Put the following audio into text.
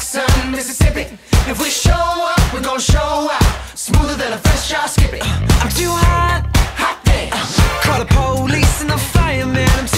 Jackson, Mississippi. If we show up, we're gonna show out. Smoother than a fresh drop skippy. I'm too hot, Hot damn. call the police and the fireman. I'm